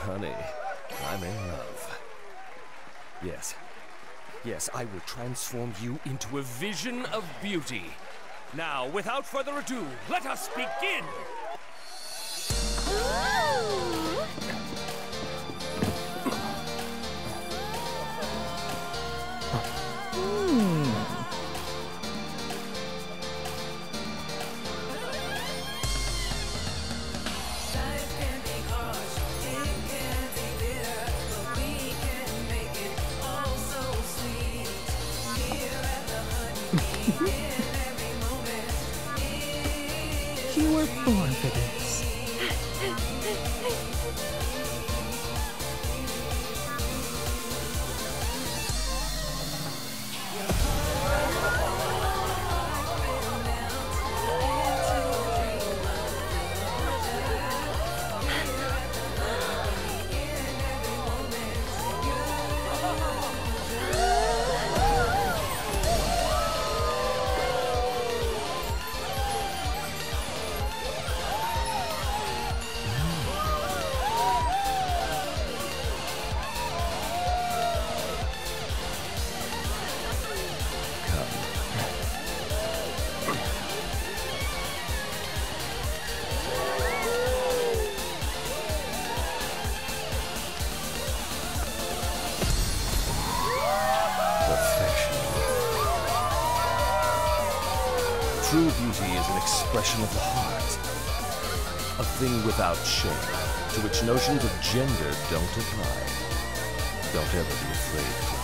Honey, I'm in love. Yes. Yes, I will transform you into a vision of beauty. Now, without further ado, let us begin! You were born for this. True beauty is an expression of the heart. A thing without shame, to which notions of gender don't apply. Don't ever be afraid.